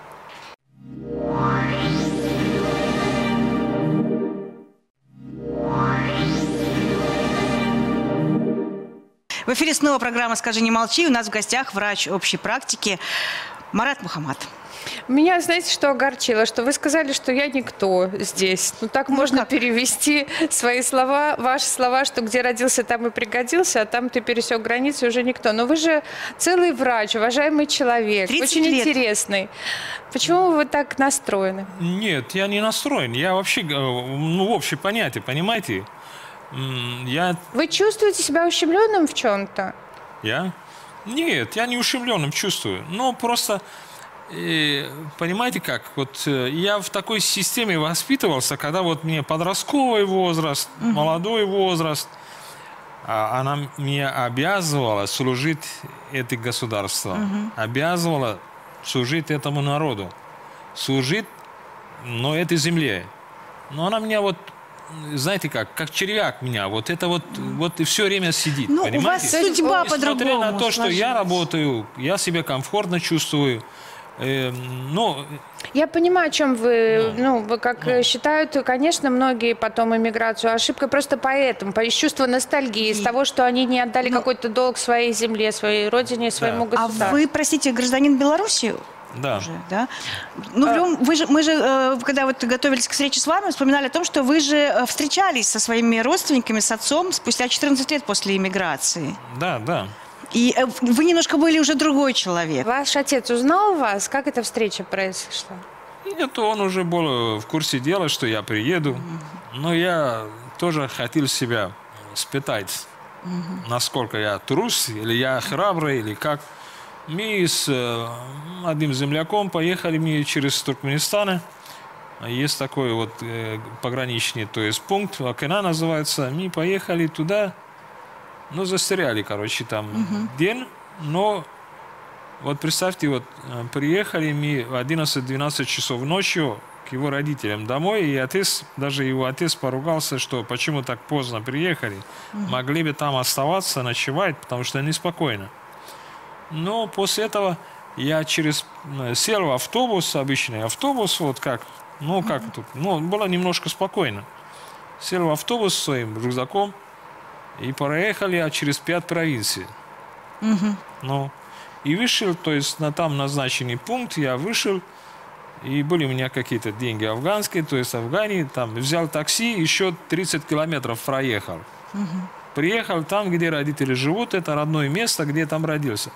В эфире снова программа «Скажи, не молчи». У нас в гостях врач общей практики Марат Мухаммад. Меня, знаете, что огорчило? Что вы сказали, что я никто здесь. Ну, так ну, можно как? перевести свои слова, ваши слова, что где родился, там и пригодился, а там ты пересек границу, уже никто. Но вы же целый врач, уважаемый человек, очень лет. интересный. Почему вы так настроены? Нет, я не настроен. Я вообще, ну, в общее понятие, понимаете? Я... Вы чувствуете себя ущемленным в чем-то? Я? Нет, я не ущемленным чувствую. Но просто... И, понимаете как, вот я в такой системе воспитывался, когда вот мне подростковый возраст, угу. молодой возраст, а она меня обязывала служить это государство, угу. обязывала служить этому народу, служить, но этой земле. Но она меня вот, знаете как, как червяк меня, вот это вот, вот и все время сидит, ну, понимаете? У вас судьба по-другому. Несмотря на то, что сложилась. я работаю, я себя комфортно чувствую, э, ну... Я понимаю, о чем вы, ну, ну, вы как ну. считают, конечно, многие потом иммиграцию ошибкой просто поэтому, по из чувства ностальгии, из того, что они не отдали ну, какой-то долг своей земле, своей родине, своему да. государству. А вы, простите, гражданин Беларуси? Да. Уже, да? Ну, в любом, вы же, мы же, э, когда вот готовились к встрече с вами, вспоминали о том, что вы же э, встречались со своими родственниками, с отцом спустя четырнадцать лет после иммиграции. Да, да. И э, вы немножко были уже другой человек. Ваш отец узнал вас? Как эта встреча произошла? Нет, он уже был в курсе дела, что я приеду. Но я тоже хотел себя испытать, насколько я трус, или я храбрый, или как. Мы с э, одним земляком поехали мы через Туркменистан. Есть такой вот э, пограничный, то есть пункт, Акена называется. Мы поехали туда, ну, застряли, короче, там угу. день. Но вот представьте, вот приехали мы в одиннадцать-двенадцать часов ночью к его родителям домой, и отец, даже его отец поругался, что почему так поздно приехали. Угу. Могли бы там оставаться, ночевать, потому что неспокойно. Но после этого я через сел в автобус, обычный автобус, вот как, ну как тут, ну было немножко спокойно. Сел в автобус с своим рюкзаком и проехали а через пять провинций. Угу. Ну, и вышел, то есть на там назначенный пункт, я вышел, и были у меня какие-то деньги афганские, то есть в Афгане, там взял такси, еще тридцать километров проехал. Угу. Приехал там, где родители живут, это родное место, где я там родился.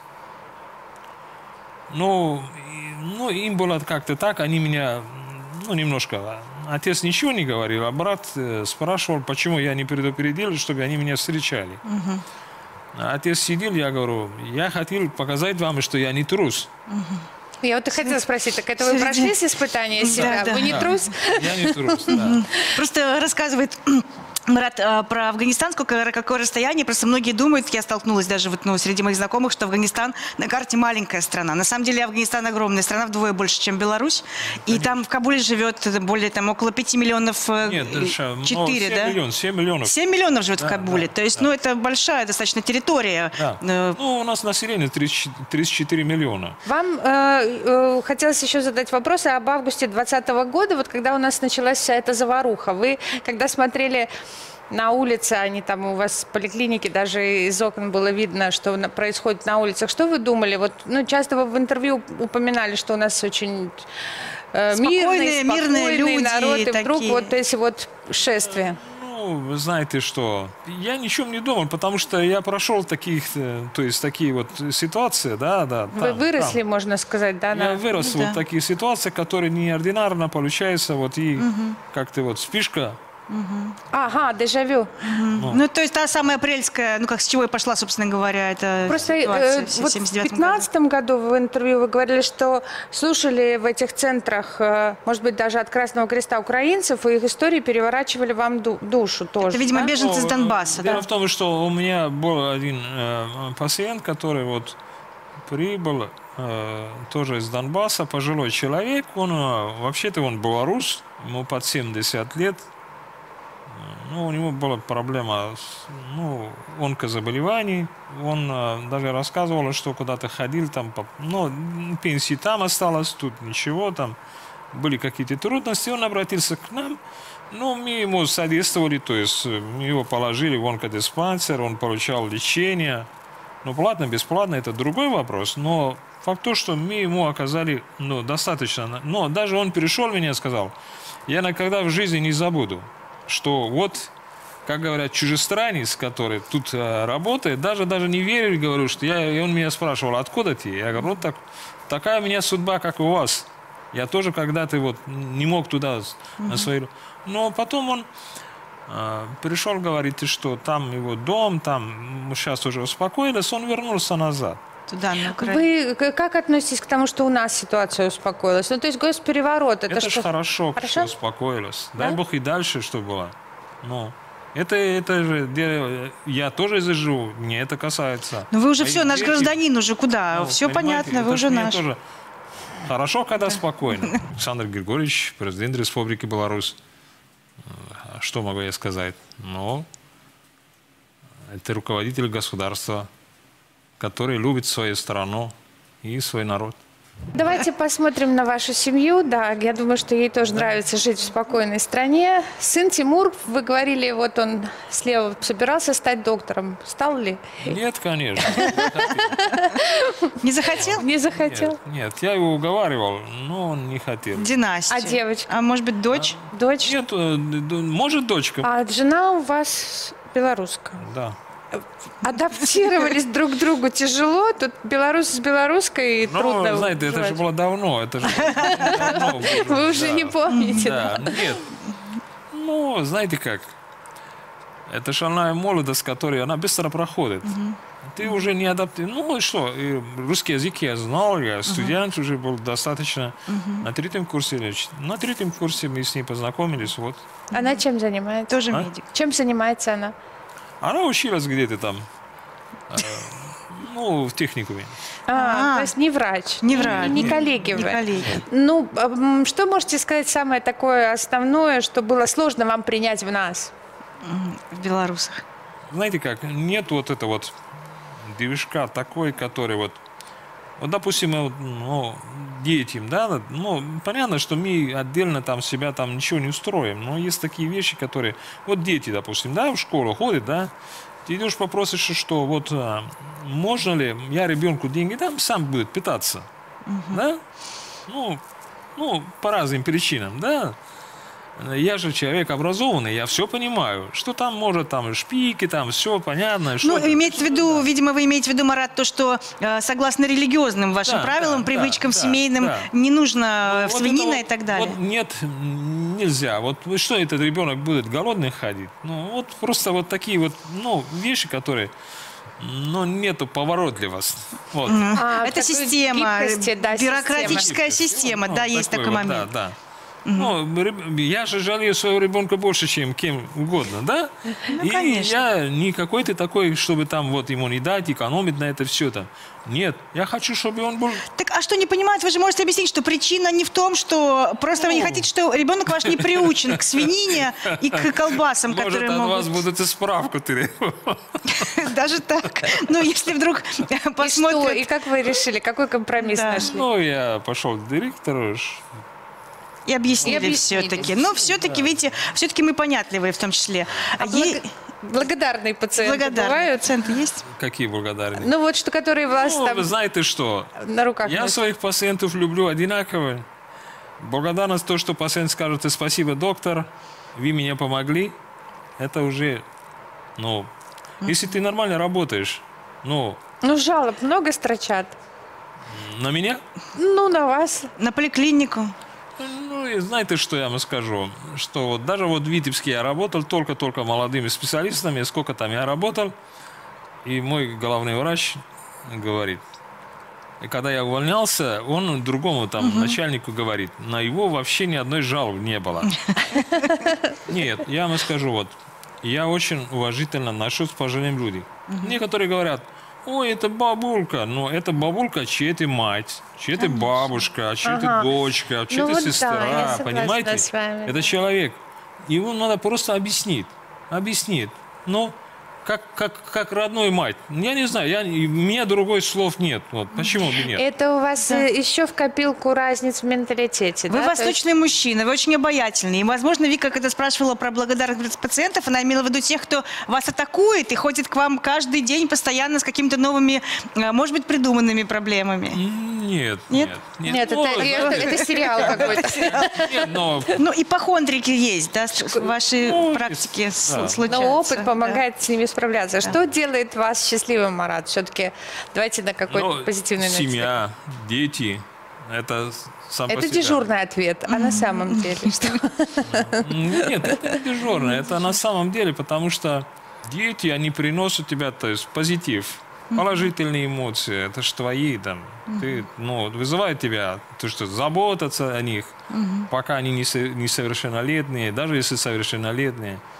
Ну, ну, им было как-то так, они меня, ну, немножко, отец ничего не говорил, а брат э, спрашивал, почему я не предупредил, чтобы они меня встречали. Угу. Отец сидел, я говорю, я хотел показать вам, что я не трус. Угу. Я вот и хотела спросить, так это вы прошли испытание себя? Да, вы да. не трус? Я не трус, да. Просто рассказывает Марат про Афганистан, сколько, какое расстояние. Просто многие думают, я столкнулась даже вот, ну, среди моих знакомых, что Афганистан на карте маленькая страна. На самом деле Афганистан огромная страна, вдвое больше, чем Беларусь. И конечно. Там в Кабуле живет более там около пяти миллионов. Нет, четыре, да? Миллион, семь миллионов. семь миллионов живет да, в Кабуле. Да, То есть, да. ну, это большая достаточно территория. Да. Ну, у нас население тридцать четыре миллиона. Вам э, э, хотелось еще задать вопросы об августе двадцатого года, вот когда у нас началась вся эта заваруха. Вы, когда смотрели на улице, они там у вас в поликлинике, даже из окон было видно, что происходит на улицах. Что вы думали? Вот, ну, часто вы в интервью упоминали, что у нас очень э, спокойные, мирный, мирные спокойный люди народ, и вдруг такие. вот эти вот шествия. Ну, вы знаете что, я ничем не думал, потому что я прошел таких, то есть такие вот ситуации, да, да. Вы там, выросли, там. можно сказать, да? Я на... вырос да. вот в таких ситуациях, которые неординарно получаются, вот и угу. как-то вот спишка. Угу. Ага, дежавю. Угу. Ну. ну, то есть та самая апрельская, ну, как с чего и пошла, собственно говоря, это Просто ситуация э, в вот семьдесят в девятом пятнадцатом году в интервью вы говорили, что слушали в этих центрах, э, может быть, даже от Красного Креста украинцев, и их истории переворачивали вам ду душу тоже. Это, видимо, да? беженцы Ну, с Донбасса, дело да? в том, что у меня был один э, пациент, который вот прибыл э, тоже из Донбасса, пожилой человек, он э, вообще-то он белорус, ему под семьдесят лет. Ну, у него была проблема с, ну, онкозаболеваний. Он э, даже рассказывал, что куда-то ходил, там, по, ну, пенсии там осталось, тут ничего, там были какие-то трудности. Он обратился к нам, ну, мы ему содействовали, то есть мы его положили в онкодиспансер, он получал лечение. Ну, платно, бесплатно, это другой вопрос, но факт то, что мы ему оказали, ну, достаточно. Но даже он перешел меня и сказал, я никогда в жизни не забуду, что вот, как говорят, чужестранец, который тут э, работает, даже, даже не верили, говорю, что я, и он меня спрашивал, откуда ты? Я говорю, вот так, такая у меня судьба, как у вас. Я тоже когда-то вот не мог туда на mm-hmm. свои... Но потом он э, пришел, говорит, что там его дом, там сейчас уже успокоились, он вернулся назад. Туда, на Украину. Вы как относитесь к тому, что у нас ситуация успокоилась? Ну, то есть госпереворот, это, это что? ж хорошо, хорошо, что успокоилась. Да? Дай Бог и дальше, что было. Ну. Это, это же, где я тоже заживу, мне это касается. Ну вы уже А все, и наш дети- гражданин уже куда? Ну, все понимаете, понятно, вы это уже ж мне наш. тоже хорошо, когда спокойно. Александр Григорьевич, президент Республики Беларусь. А что могу я сказать? Ну, это руководитель государства, который любит свою страну и свой народ. Давайте посмотрим на вашу семью. Да, я думаю, что ей тоже нравится жить в спокойной стране. Сын Тимур, вы говорили, вот он слева собирался стать доктором. Стал ли? Нет, конечно. Не захотел? Не захотел. Нет, нет, я его уговаривал, но он не хотел. Династия. А девочка? А может быть, дочь? Дочь? Нет, э, д- может, дочка. А жена у вас белоруска. Да. Адаптировались друг к другу тяжело. Тут белорус с белорусской Ну, трудно. знаете, это же уживать. было давно. Это же было давно было, Вы уже да. не помните. Да, нет. Ну, знаете как? Это шальная молодость, которая, она быстро проходит. Ты уже не адаптируешь. Ну, и что? И русский язык я знал, я студент уже был достаточно. На третьем курсе, или ч- на третьем курсе мы с ней познакомились, вот. Она чем занимается? Тоже А? медик. Чем занимается она? Она училась где-то там, э, ну, в техникуме. А, А. то есть не врач. Не врач. Не коллеги Не вы. коллеги. Ну, м, что можете сказать самое такое основное, что было сложно вам принять в нас? В белорусах. Знаете как, нет вот этого вот движка такой, который вот, вот допустим, вот, ну, детям, да, ну, понятно, что мы отдельно там себя там ничего не устроим, но есть такие вещи, которые, вот дети, допустим, да, в школу ходят, да, ты идешь попросишь, что вот а, можно ли я ребенку деньги дам, сам будет питаться, да, ну, ну, по разным причинам, да. Я же человек образованный, я все понимаю, что там может, там шпики, там все понятно. Что Ну, имеется в виду, видимо, вы имеете в виду, Марат, то, что э, согласно религиозным вашим Да, правилам, да, привычкам да, семейным да. не нужно Ну, вот свинина это и так далее. Вот нет, м, нельзя. Вот вы что, этот ребенок будет голодный ходить? Ну, вот просто вот такие вот, ну, вещи, которые, ну, нету поворотливости. Вот. А, Это такой система, гибкости, да, бюрократическая система, Ну, да, есть такой вот, момент. Да, да. Ну, реб- я же жалею своего ребенка больше, чем кем угодно, да? И конечно. я не какой-то такой, чтобы там вот ему не дать, экономить на это все там. Нет, я хочу, чтобы он был... Так, а что не понимают, вы же можете объяснить, что причина не в том, что просто вы не Ну. хотите, что ребенок ваш не приучен к свинине и к колбасам, Может, которые от вас могут... будут и справку требовать. Даже так. Ну, если вдруг И что? посмотрят... И как вы решили? Какой компромисс Да. нашли? Ну, я пошел к директору. ш- И объяснили, И объяснили. все-таки. Но все-таки, видите, все-таки мы понятливые в том числе. А Ей- благ- Благодарные пациенты Благодарные бывают? пациенты есть? Какие благодарные? Ну вот, что которые вас Ну, там вы знаете что? на руках Я носят. своих пациентов люблю одинаково. Благодарность то, что пациент скажет спасибо, доктор, вы мне помогли. Это уже, ну, если ты нормально работаешь, ну, Ну, жалоб много строчат. на меня, Ну, на вас. На поликлинику? ну, и знаете, что я вам скажу? Что вот даже вот в Витебске я работал только-только молодыми специалистами, сколько там я работал, и мой главный врач говорит, и когда я увольнялся, он другому там начальнику говорит, на его вообще ни одной жалобы не было. Нет, я вам скажу, вот, я очень уважительно отношусь к пожилым людям. Некоторые говорят, ой, это бабулька, но это бабулька, чья-то мать, чья-то бабушка, чья-то Ага. дочка, чья-то Ну вот да, я сестра, согласна понимаете? с вами. Это человек. Ему надо просто объяснить, объяснить. Ну, как, как, как родной мать. Я не знаю, я, у меня другой слов нет. Вот, почему бы нет? Это у вас э, еще в копилку разниц в менталитете, Вы да? То есть- восточный мужчина, вы очень обаятельный. И, возможно, Вика, когда спрашивала про благодарных пациентов, она имела в виду тех, кто вас атакует и ходит к вам каждый день постоянно с какими-то новыми, э, может быть, придуманными проблемами. Нет, Нет? нет. Нет, Ну, это, это- знаете, это сериал какой-то. нет, но Ну, ипохондрики есть, да, с- в вашей Ну, практике с- да. случаются. Но опыт да. помогает с ними справляться. Что делает вас счастливым, Марат? Все-таки давайте на какой-то ну, позитивной ноте. семья, дети, это сам по Это себе. дежурный ответ, а на самом деле что? Нет, это не дежурно, это на самом деле, потому что дети, они приносят тебя, то есть позитив, положительные эмоции, это ж твои там, ты, ну, вызывает тебя, то, что заботиться о них, пока они не со- несовершеннолетние, даже если совершеннолетние.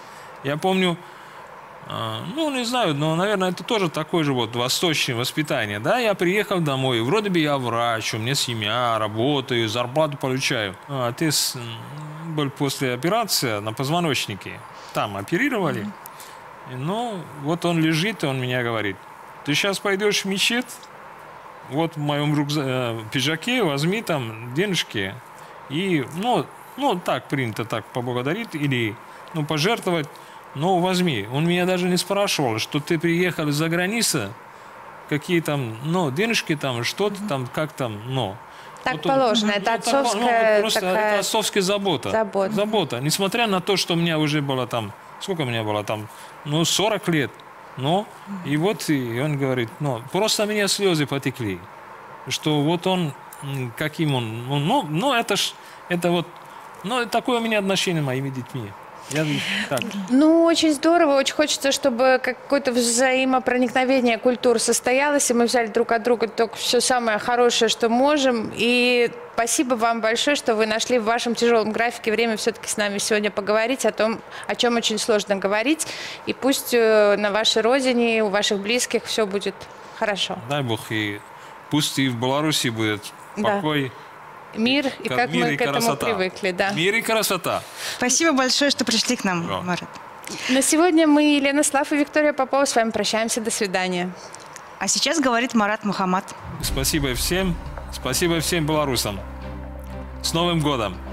Я помню, э, ну, не знаю, но, наверное, это тоже такое же вот восточное воспитание. Да, я приехал домой, вроде бы я врач, у меня семья, работаю, зарплату получаю. А отец был после операции на позвоночнике. Там оперировали. Mm-hmm. Ну, вот он лежит, и он меня говорит: ты сейчас пойдешь в мечеть, вот в моем рюкзаке, э, пиджаке возьми там денежки и, ну, ну, так принято так поблагодарить или, ну, пожертвовать, но возьми. Он меня даже не спрашивал, что ты приехал из-за границы, какие там, ну, денежки там, что-то там, как там, ну. Так вот положено, он, это ну, отцовская ну, просто такая... это отцовская забота. забота. Забота. Несмотря на то, что у меня уже было там, сколько у меня было там, ну, сорок лет. Ну, и вот и он говорит, ну, просто у меня слезы потекли, что вот он, каким он, ну, ну это ж, это вот, ну, такое у меня отношение с моими детьми. Я, так. Ну, очень здорово, очень хочется, чтобы какое-то взаимопроникновение культур состоялось, и мы взяли друг от друга только все самое хорошее, что можем, и спасибо вам большое, что вы нашли в вашем тяжелом графике время все-таки с нами сегодня поговорить о том, о чем очень сложно говорить, и пусть на вашей родине, у ваших близких все будет хорошо. Дай Бог, и пусть и в Беларуси будет покой. Да. Мир, и как мир мы и к этому красота. привыкли. Да. Мир и красота. Спасибо большое, что пришли к нам, Да. Марат. На сегодня мы, Елена Слав и Виктория Попова, с вами прощаемся. До свидания. А сейчас говорит Марат Мухаммад. Спасибо всем, спасибо всем белорусам. С Новым годом!